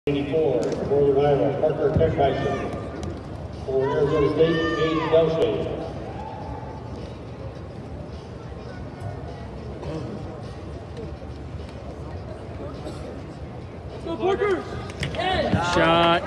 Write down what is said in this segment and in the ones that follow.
84, Northern Iowa, Parker Keckheisen. For Arizona State, Gage Delshade. Go Parker! Shot.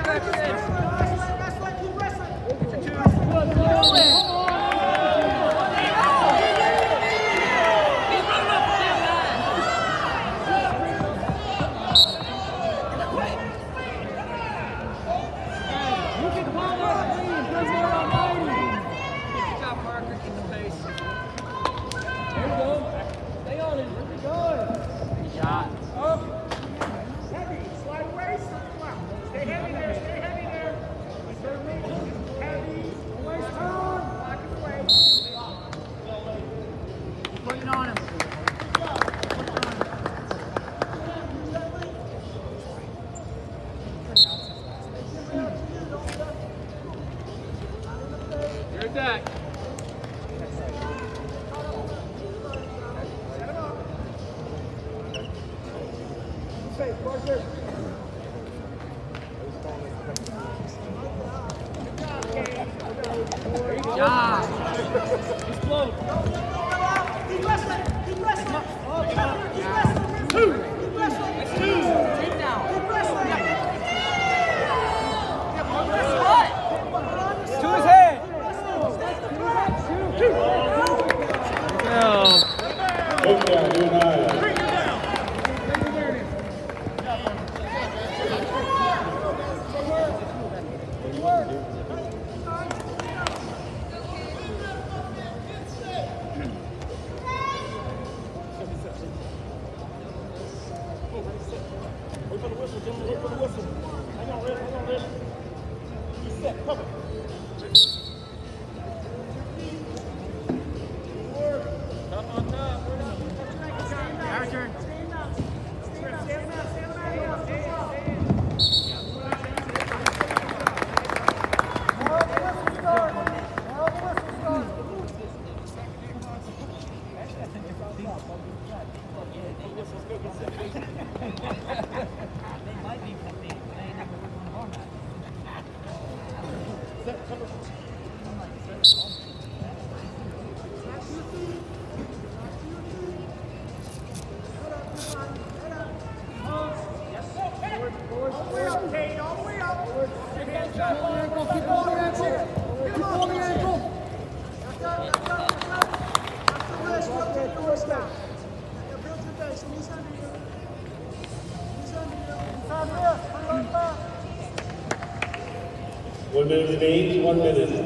One minute of games, 1 minute.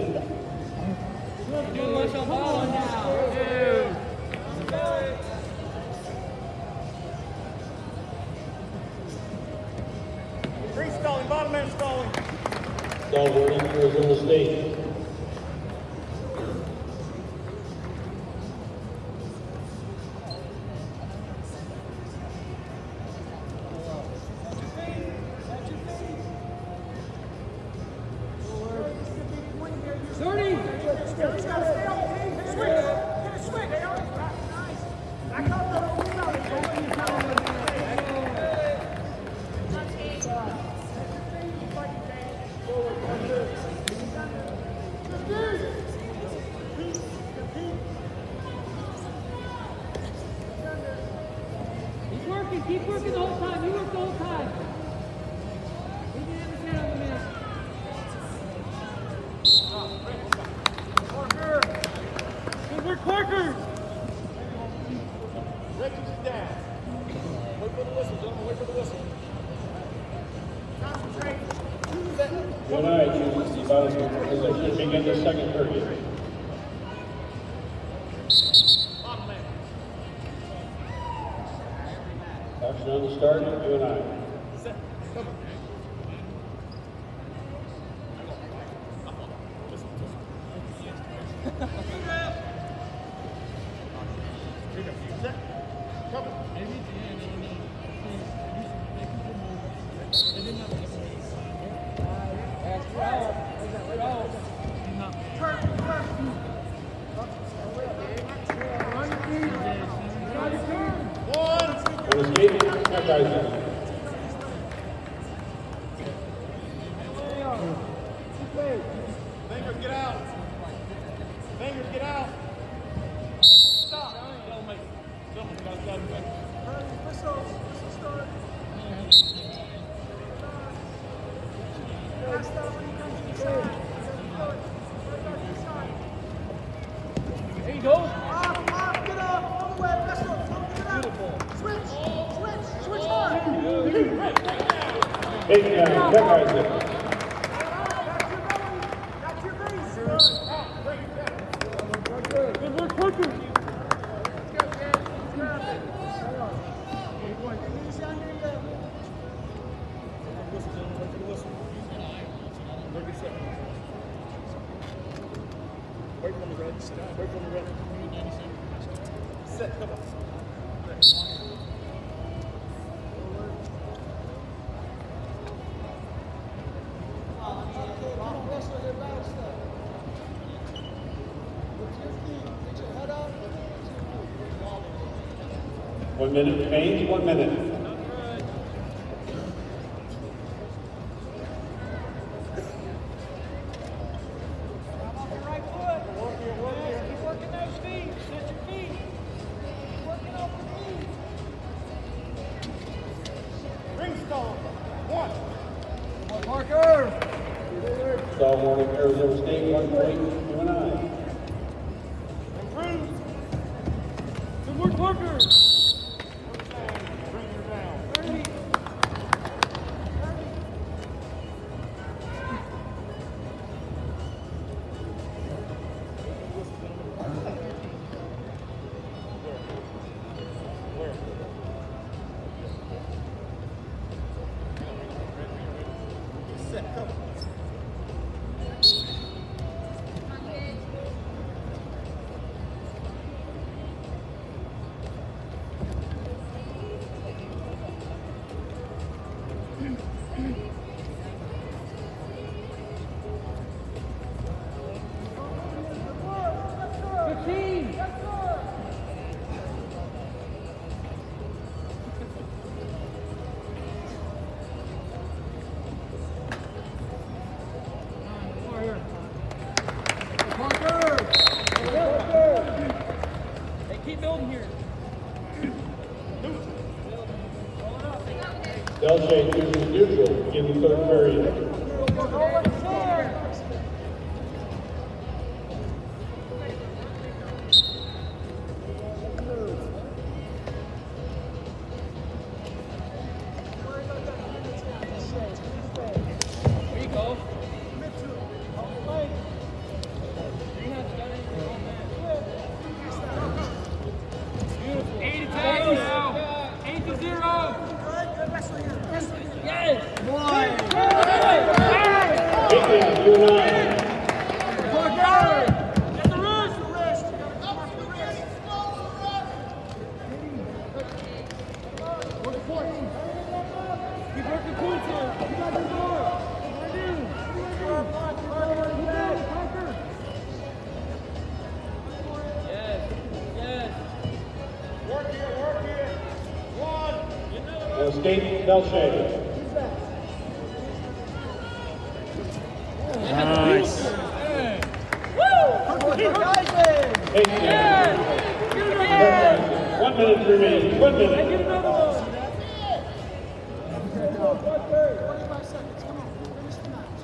Three stalling, bottom man stalling. Stall warning for Arizona State. Keep working the whole time. You work the whole time. We can have his hand on the man. Parker! Good work, Parker! Records is down. Wait for the whistle, gentlemen. Wait for the whistle. Concentrate. Good night, chooses the bottom position to begin the second period. Action on the start, UNI. Escape, get out. Fingers, get out. Stop. Tell me. Someone got to make. Whistle start. Last stop when he comes inside. There you go. Get up. All the way. Whistle. Get up. Switch hard. Hey, check Isaac. Good work, Parker. Wait for me, Red. Sit down. Wait for me, Red. Set. Come on. One minute, Haynes, 1 minute. Stall warning, Arizona State, 1 point, 2-9. Improve. Good work, Parker. Bring her down. 30. Where? Set, come on. Keep building here. Delshade chooses neutral, begin the third period. There you go. Yes! Boy! Takedown, 2-9. Get the wrist! Keep working points here. You got the door. Yes. Work here. One. State, Delshade. Nice. Takedown. 1 minute remaining, 1 minute. Get another one. 45 seconds. Come on. Finish the match.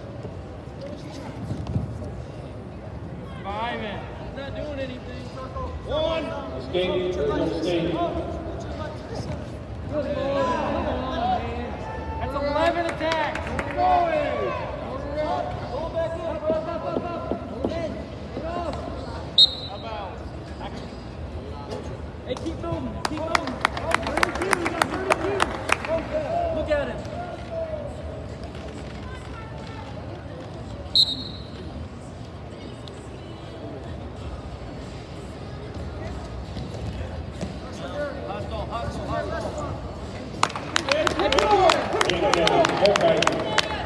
Surviving. He's not doing anything. One. State, Arizona State. Good ball. Come on, man. That's 11 attacks. Keep going. Hold back up. Hold in. Get off. I'm out. Hey, keep moving. Keep moving. 32. You got 32. Look at him. Takedown, check Isaac.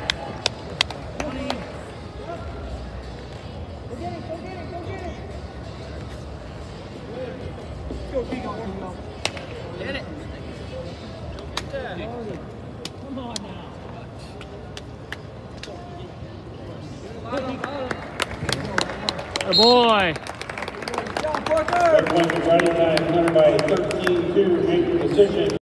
Get it. Come on now. A boy. Red Wings riding time, winner by 13-2, major decision.